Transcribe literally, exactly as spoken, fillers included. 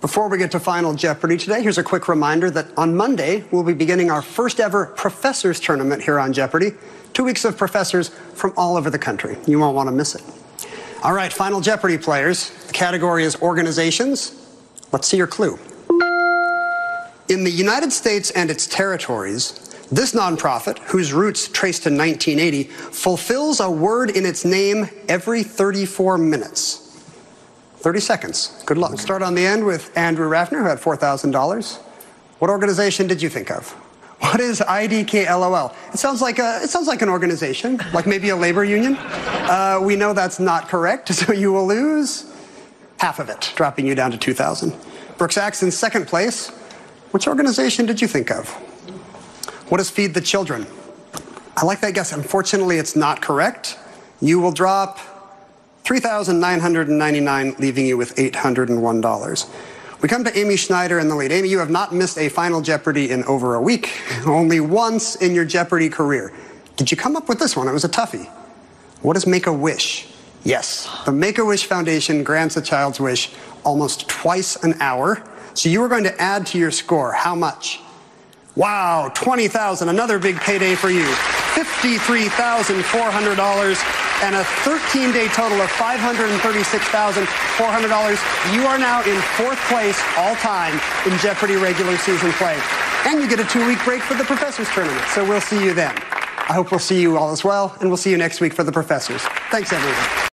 Before we get to Final Jeopardy today, here's a quick reminder that on Monday, we'll be beginning our first ever Professors Tournament here on Jeopardy. Two weeks of professors from all over the country. You won't want to miss it. All right, Final Jeopardy players. The category is organizations. Let's see your clue. In the United States and its territories, this nonprofit, whose roots trace to nineteen eighty, fulfills a word in its name every thirty-four minutes. thirty seconds. Good luck. Start on the end with Andrew Raffner, who had four thousand dollars. What organization did you think of? What is I D K L O L? It sounds like a, it sounds like an organization, like maybe a labor union. Uh, we know that's not correct, so you will lose half of it, dropping you down to two thousand. Brooks Axe in second place. Which organization did you think of? What is Feed the Children? I like that guess. Unfortunately, it's not correct. You will drop three thousand nine hundred ninety-nine, leaving you with eight hundred one dollars. We come to Amy Schneider in the lead. Amy, you have not missed a Final Jeopardy in over a week. Only once in your Jeopardy career. Did you come up with this one? It was a toughie. What is Make-A-Wish? Yes, the Make-A-Wish Foundation grants a child's wish almost twice an hour. So you are going to add to your score. How much? Wow, twenty thousand dollars, another big payday for you. fifty-three thousand four hundred dollars and a thirteen-day total of five hundred thirty-six thousand four hundred dollars. You are now in fourth place all time in Jeopardy regular season play. And you get a two-week break for the Professors Tournament. So we'll see you then. I hope we'll see you all as well, and we'll see you next week for the Professors. Thanks, everyone.